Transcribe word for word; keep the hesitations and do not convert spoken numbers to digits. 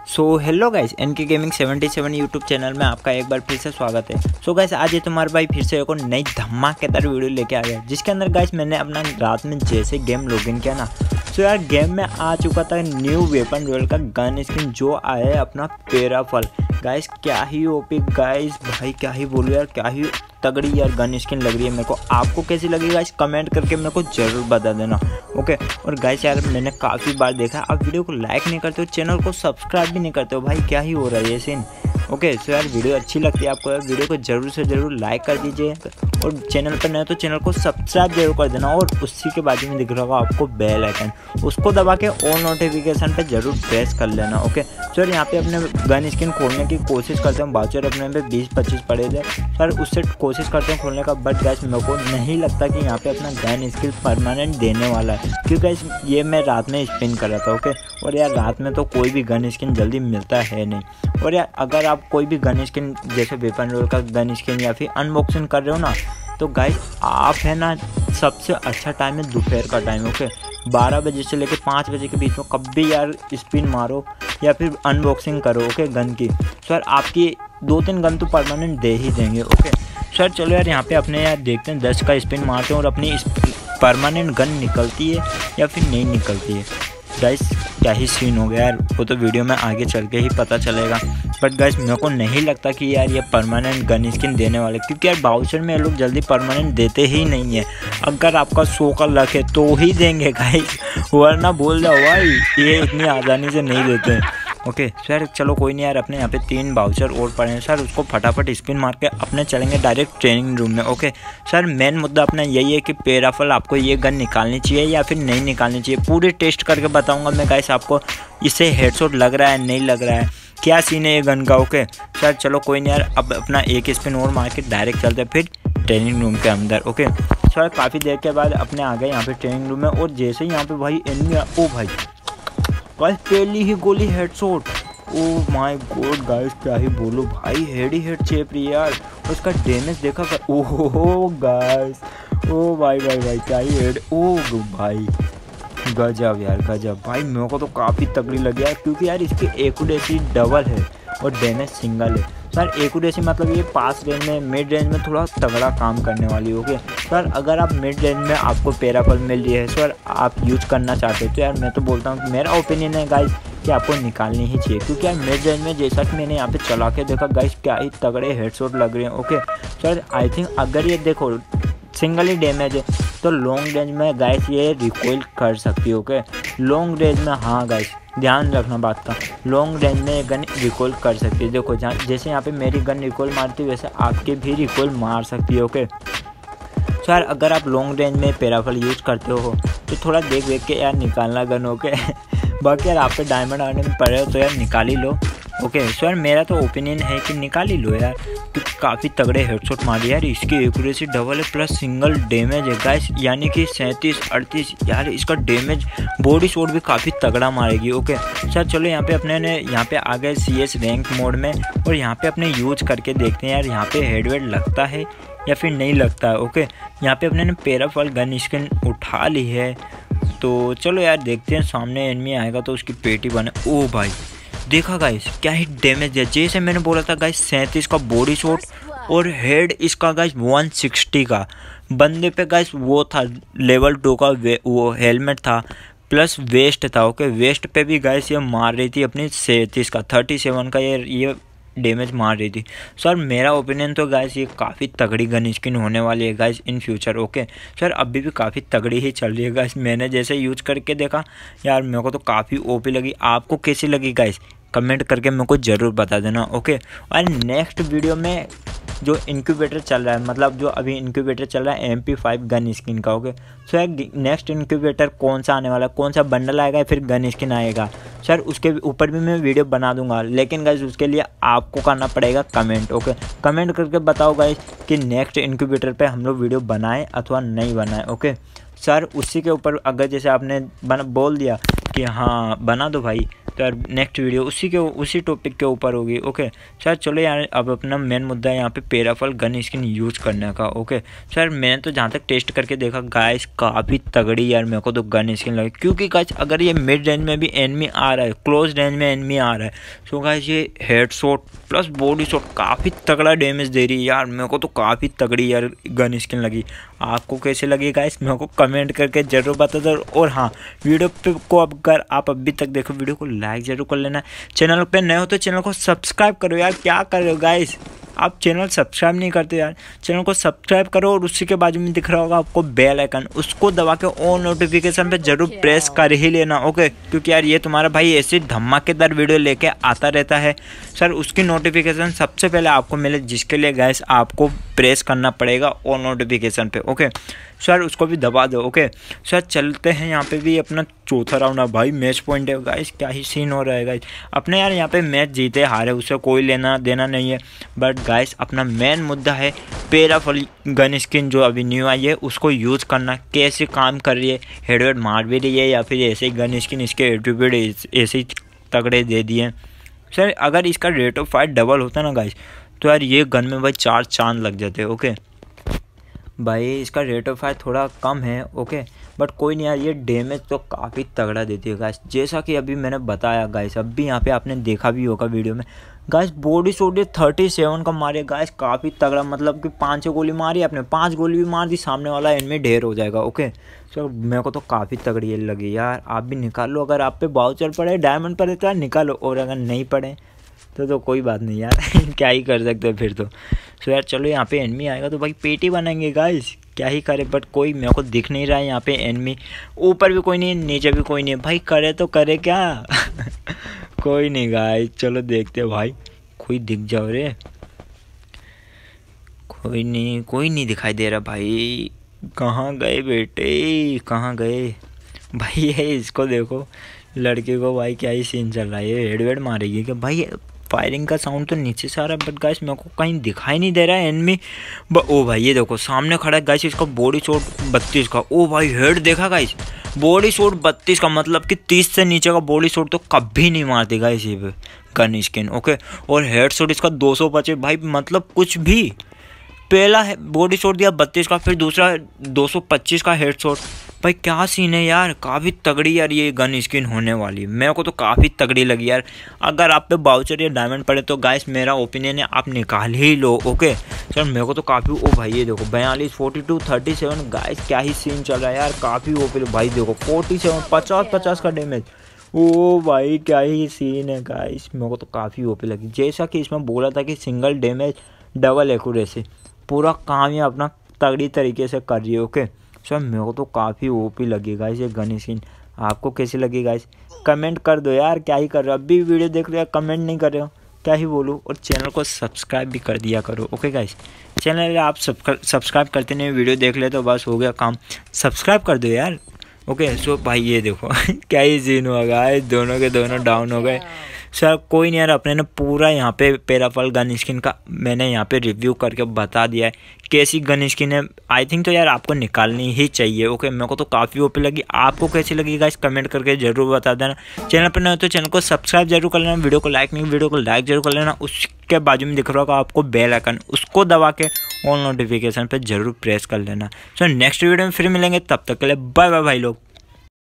सो hello guys, NK gaming seventy seven YouTube channel में आपका एक बार फिर से स्वागत है। सो so गाइस, आज ये तुम्हारे भाई फिर से एक और नई धमाकेदार वीडियो लेके आ गया, जिसके अंदर गाइस मैंने अपना रात में जैसे गेम लॉगिन किया ना, सो यार गेम में आ चुका था न्यू वेपन रॉयल का गन स्किन जो आया है अपना पेराफल। गाइस क्या ही ओपी गाइस, भाई क्या ही बोलूँ यार, क्या ही तगड़ी यार गन स्किन लग रही है मेरे को। आपको कैसी लगी गाइस कमेंट करके मेरे को जरूर बता देना, ओके। और गाइस यार मैंने काफ़ी बार देखा आप वीडियो को लाइक नहीं करते हो, चैनल को सब्सक्राइब भी नहीं करते हो, भाई क्या ही हो रहा है ये सीन। ओके सो यार वीडियो अच्छी लगती है आपको यार, वीडियो को जरूर से ज़रूर लाइक कर दीजिए और चैनल पर नए तो चैनल को सब्सक्राइब जरूर कर देना। और उसी के बाजू में दिख रहा होगा आपको बेल आइकन, उसको दबा के ऑल नोटिफिकेशन पे जरूर प्रेस कर लेना, ओके। सर यहाँ पे अपने गन स्किन खोलने की कोशिश करते हैं, बाउचर अपने पे बीस पच्चीस पड़े थे सर, उससे कोशिश करते हैं खोलने का, बट गैस मेरे को नहीं लगता कि यहाँ पे अपना गन स्किन परमानेंट देने वाला है, क्योंकि ये मैं रात में स्पिन कर रहा था, ओके। और यार रात में तो कोई भी गन स्किन जल्दी मिलता है नहीं। और यार अगर आप कोई भी गन स्किन जैसे वेपन रोल का गन स्किन या फिर अनबॉक्सिंग कर रहे हो ना, तो गाइस आप है ना सबसे अच्छा टाइम है दोपहर का टाइम, ओके। बारह बजे से लेकर पाँच बजे के बीच में कभी यार स्पिन मारो या फिर अनबॉक्सिंग करो, ओके गन की। सर आपकी दो तीन गन तो परमानेंट दे ही देंगे, ओके। सर चलो यार यहाँ पे अपने यार देखते हैं दस का स्पिन मारते हैं और अपनी परमानेंट गन निकलती है या फिर नहीं निकलती है। गाइस क्या ही सीन हो गया यार, वो तो वीडियो में आगे चल के ही पता चलेगा, बट गाइस मेरे को नहीं लगता कि यार ये परमानेंट गन स्किन देने वाले, क्योंकि यार बाउचर में ये लोग जल्दी परमानेंट देते ही नहीं है। अगर आपका सौ का लक है तो ही देंगे गाइस, वरना बोल जाओ भाई ये इतनी आसानी से नहीं देते हैं, ओके। सर चलो कोई नहीं यार, अपने यहाँ पे तीन बाउचर और पड़े हैं सर, उसको फटाफट स्पिन मार के अपने चलेंगे डायरेक्ट ट्रेनिंग रूम में, ओके। सर मेन मुद्दा अपना यही है कि पेराफल आपको ये गन निकालनी चाहिए या फिर नहीं निकालनी चाहिए, पूरी टेस्ट करके बताऊंगा मैं गाइस आपको, इससे हेडशॉट लग रहा है नहीं लग रहा है, क्या सीन है ये गन का, ओके। सर चलो कोई नहीं यार, अब अपना एक स्पिन और मार के डायरेक्ट चलते हैं फिर ट्रेनिंग रूम के अंदर, ओके। सर काफ़ी देर के बाद अपने आ गए यहाँ पे ट्रेनिंग रूम में, और जैसे ही यहाँ पे भाई एनिमी, ओ भाई गाइस पहली ही गोली headshot, oh my god guys क्या ही बोलो भाई, हेड ही हेड चेप रही है यार, उसका डैमेज देखा कर, ओहो गाइस, ओ भाई भाई भाई क्या ही हेड, ओ भाई गजब यार गजब भाई, मेरे को तो काफ़ी तगड़ी लगी यार, क्योंकि यार इसकी एक्यूरेसी डबल है और डैमेज सिंगल है। सर एक्यूरेसी मतलब ये पास रेंज में मिड रेंज में थोड़ा तगड़ा काम करने वाली, ओके। सर अगर आप मिड रेंज में आपको पेराफल मिल रही है सर, आप यूज करना चाहते हो तो यार मैं तो बोलता हूँ, मेरा ओपिनियन है गाइस कि आपको निकालनी ही चाहिए, क्योंकि यार मिड रेंज में जैसा कि मैंने यहाँ पे चला के देखा गाइस क्या ही तगड़े हेडशॉट लग रहे हैं, ओके। सर आई थिंक अगर ये देखो सिंगल ही डैमेज है तो लॉन्ग रेंज में गाइस ये रिकॉइल कर सकती है, ओके। लॉन्ग रेंज में हाँ गाइस ध्यान रखना बात का, लॉन्ग रेंज में ये गन रिकॉइल कर सकती है, देखो जहाँ जैसे यहाँ पे मेरी गन रिकॉइल मारती है वैसे आपके भी रिकॉइल मार सकती है, ओके। सो यार अगर आप लॉन्ग रेंज में पेराफल यूज करते हो तो थोड़ा देख देख के यार निकालना गन, ओके। बाकी यार आप पे डायमंड आने में पड़े हो तो यार निकाल ही लो, ओके। सो यार मेरा तो ओपिनियन है कि निकाल ही लो यार, क्योंकि काफ़ी तगड़े हेडशॉट मारे यार, इसकी एक्यूरेसी डबल है प्लस सिंगल डैमेज है गाइस, यानी कि सैंतीस अड़तीस यार इसका डैमेज, बॉडी शॉट भी काफ़ी तगड़ा मारेगी, ओके। सर चलो यहाँ पे अपने ने यहाँ पे आ गए सी एस रैंक मोड में, और यहाँ पे अपने यूज करके देखते हैं यार यहाँ पे हेड वेड लगता है या फिर नहीं लगता है, ओके। यहाँ पे अपने ने पेराफल गन स्किन उठा ली है, तो चलो यार देखते हैं, सामने एनिमी आएगा तो उसकी पेटी बने, ओ भाई देखा गाइस क्या ही डैमेज है, जैसे मैंने बोला था गाइस सैंतीस का बॉडी शॉट और हेड इसका गाइस एक सौ साठ का, बंदे पे गाइस वो था लेवल टू का वो हेलमेट था प्लस वेस्ट था, ओके। वेस्ट पे भी गाइस ये मार रही थी अपनी सैंतीस का सैंतीस का ये ये डैमेज मार रही थी। सर मेरा ओपिनियन तो गाइस ये काफ़ी तगड़ी गन स्किन होने वाली है guys in future, okay. Sir अभी भी काफ़ी तगड़ी ही चल रही है गाइस, मैंने जैसे यूज करके देखा यार मेरे को तो काफ़ी ओपी लगी, आपको कैसी लगी गाइस कमेंट करके मेरे को ज़रूर बता देना, ओके। और नेक्स्ट वीडियो में जो इनक्यूबेटर चल रहा है, मतलब जो अभी इनक्यूबेटर चल रहा है M P five gun skin का, ओके। सो यार नेक्स्ट इनक्यूबेटर कौन सा आने वाला है, कौन सा बंडल आएगा फिर गन स्किन आएगा सर, उसके ऊपर भी मैं वीडियो बना दूंगा, लेकिन गाइस उसके लिए आपको करना पड़ेगा कमेंट, ओके। कमेंट करके बताओ गाइस कि नेक्स्ट इनक्यूबेटर पे हम लोग वीडियो बनाएं अथवा नहीं बनाएं, ओके। सर उसी के ऊपर अगर जैसे आपने बना बोल दिया कि हाँ बना दो भाई, तो यार नेक्स्ट वीडियो उसी के उसी टॉपिक के ऊपर होगी। ओके सर चलो यार, अब अपना मेन मुद्दा है यहाँ पे पैराफल गन स्किन यूज़ करने का। ओके सर मैंने तो जहाँ तक टेस्ट करके देखा गाइस काफ़ी तगड़ी यार मेरे को तो गन स्किन लगी, क्योंकि गाइस अगर ये मिड रेंज में भी एनिमी आ रहा है, क्लोज रेंज में एनिमी आ रहा है, सो गाइस ये head shot plus body shot काफ़ी तगड़ा डैमेज दे रही है यार। मेरे को तो काफ़ी तगड़ी यार गन स्किन लगी। आपको कैसे लगी गाइस मेरे को कमेंट करके ज़रूर बता दो। और हाँ, वीडियो पे को अगर आप अभी तक देखो वीडियो को लाइक ज़रूर कर लेना। चैनल पे नए हो तो चैनल को सब्सक्राइब करो यार, क्या कर रहे हो गाइस, आप चैनल सब्सक्राइब नहीं करते यार। चैनल को सब्सक्राइब करो और उसी के बाजू में दिख रहा होगा आपको बेल आइकन, उसको दबा के ऑन नोटिफिकेशन पे जरूर प्रेस कर ही लेना। ओके क्योंकि यार ये तुम्हारा भाई ऐसी धमाकेदार वीडियो लेके आता रहता है सर, उसकी नोटिफिकेशन सबसे पहले आपको मिले, जिसके लिए गाइस आपको प्रेस करना पड़ेगा ऑन नोटिफिकेशन पे। ओके सर उसको भी दबा दो। ओके सर चलते हैं यहाँ पे भी अपना चौथा राउंड है भाई, मैच पॉइंट है गाइस, क्या ही सीन हो रहा है गाइस। अपने यार यहाँ पे मैच जीते हारे उससे कोई लेना देना नहीं है, बट गाइस अपना मेन मुद्दा है पैराफल गन स्किन जो अभी न्यू आई है उसको यूज़ करना, कैसे काम कर रही है, हेडवेड मार भी रही है या फिर ऐसे ही गन स्किन इसके एट्रीब्यूट ऐसे ही तगड़े दे दिए। सर अगर इसका रेट ऑफ फायर डबल होता ना गाइस तो यार ये गन में भाई चार चांद लग जाते। ओके भाई इसका रेट ऑफ फायर थोड़ा कम है। ओके बट कोई नहीं यार, ये डैमेज तो काफ़ी तगड़ा देती है गाइस, जैसा कि अभी मैंने बताया गाइस। अभी यहाँ पे आपने देखा भी होगा वीडियो में गाइस, बॉडी शॉट ये थर्टी सेवन का मारे गाइस, काफ़ी तगड़ा, मतलब कि पाँच छः गोली मारी आपने, पांच गोली भी मार दी, सामने वाला एनिमी ढेर हो जाएगा। ओके सो मेरे को तो काफ़ी तगड़ी ये लगी यार, आप भी निकाल लो, अगर आप पे वाउचर पड़े डायमंड पड़े तो यार निकालो, और अगर नहीं पड़े तो तो कोई बात नहीं यार क्या ही कर सकते हैं फिर तो। सो यार चलो यहाँ पे एनिमी आएगा तो भाई पेटी बनाएंगे गाइस, क्या ही करे, बट कोई मेरे को दिख नहीं रहा है यहाँ पे एनिमी। ऊपर भी कोई नहीं है, नीचे भी कोई नहीं है, भाई करे तो करे क्या कोई नहीं गाइस, चलो देखते भाई, कोई दिख जाओ रे, कोई नहीं कोई नहीं दिखाई दे रहा भाई, कहाँ गए बेटे कहाँ गए भाई। ये इसको देखो लड़के को भाई, क्या ही सीन चल रहा है, ये हेडवेड मारेगी क्या भाई। फायरिंग का साउंड तो नीचे से आ रहा है बट गाइस मेरे को कहीं दिखाई नहीं दे रहा है एनिमी। ओ भाई ये देखो सामने खड़ा है गाइस, इसका बॉडी शॉट बत्तीस का। ओ भाई हेड देखा गाइस, बॉडी शॉट बत्तीस का, मतलब कि तीस से नीचे का बॉडी शॉट तो कभी नहीं मारती गाइस ये पे गन स्किन। ओके और हेड शॉट इसका दो सौ पच्चीस भाई, मतलब कुछ भी, पहला बॉडी शॉट दिया बत्तीस का, फिर दूसरा दो सौ पच्चीस का हेड शॉट। भाई क्या सीन है यार, काफ़ी तगड़ी यार ये गन स्किन होने वाली है, मेरे को तो काफ़ी तगड़ी लगी यार। अगर आप पे बाउचर या डायमंड पड़े तो गाइस मेरा ओपिनियन है आप निकाल ही लो। ओके सर मेरे को तो काफ़ी, ओ भाई ये देखो बयालीस forty two thirty seven guys, क्या ही सीन चल रहा है यार, काफ़ी ओपी भाई देखो फोर्टी सेवन पचास पचास का डैमेज। ओ भाई क्या ही सीन है गाइस, मेरे को तो काफ़ी ओपी लगी, जैसा कि इसमें बोला था कि सिंगल डैमेज डबल एक्यूरेसी, पूरा काम ये अपना तगड़ी तरीके से कर रही है। ओके सर मेरे को तो काफ़ी ओपी लगी गाइस ये गन स्किन, आपको कैसी लगी गाइस कमेंट कर दो यार, क्या ही कर रहे हो, अभी वीडियो देख रहे हो कमेंट नहीं कर रहे हो, क्या ही बोलूँ। और चैनल को सब्सक्राइब भी कर दिया करो। ओके गाइस चैनल आप सब्सक्राइब करते नहीं, वीडियो देख ले तो बस हो गया काम, सब्सक्राइब कर दो यार। ओके सो भाई ये देखो क्या ही सीन हुआ गाइस, दोनों के दोनों डाउन हो गए। सर कोई नहीं यार, अपने ने पूरा यहाँ पे पैराफल गन स्किन का मैंने यहाँ पे रिव्यू करके बता दिया है कैसी गन स्किन है। आई थिंक तो यार आपको निकालनी ही चाहिए। ओके मेरे को तो काफ़ी ओपी लगी, आपको कैसी लगी गाइस कमेंट करके जरूर बता देना। चैनल पर नहीं हो तो चैनल को सब्सक्राइब जरूर कर लेना, वीडियो को लाइक नहीं वीडियो को लाइक जरूर कर लेना, उसके बाजू में दिख रहा होगा आपको बेल आइकन, उसको दबा के ऑल नोटिफिकेशन पर जरूर प्रेस कर लेना। सो नेक्स्ट वीडियो में फिर मिलेंगे, तब तक के लिए बाय बाय भाई लोग।